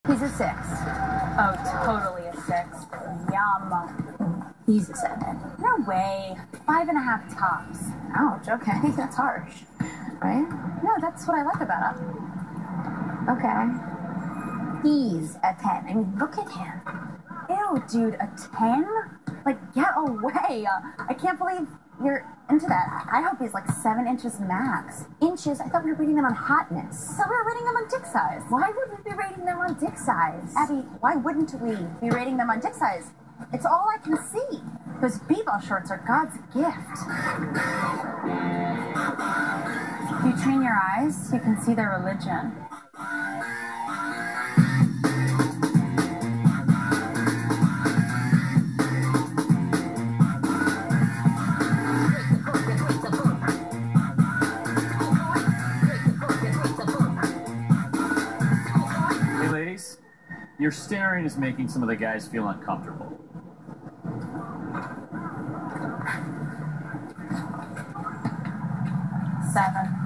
He's a 6. Oh, totally a 6. Yum. He's a 7. No way. 5.5 tops. Ouch, okay, that's harsh. Right? No, that's what I like about him. Okay. He's a 10. I mean, look at him. Ew, dude, a 10? Like, get away. I can't believe you're into that. I hope he's like 7 inches max. Inches? I thought we were rating them on hotness. So we're rating them on dick size. Why would we be rating them on dick size? Abby, why wouldn't we be rating them on dick size? It's all I can see. Those b-ball shorts are God's gift. If you train your eyes, you can see their religion. Hey ladies, your staring is making some of the guys feel uncomfortable. Seven.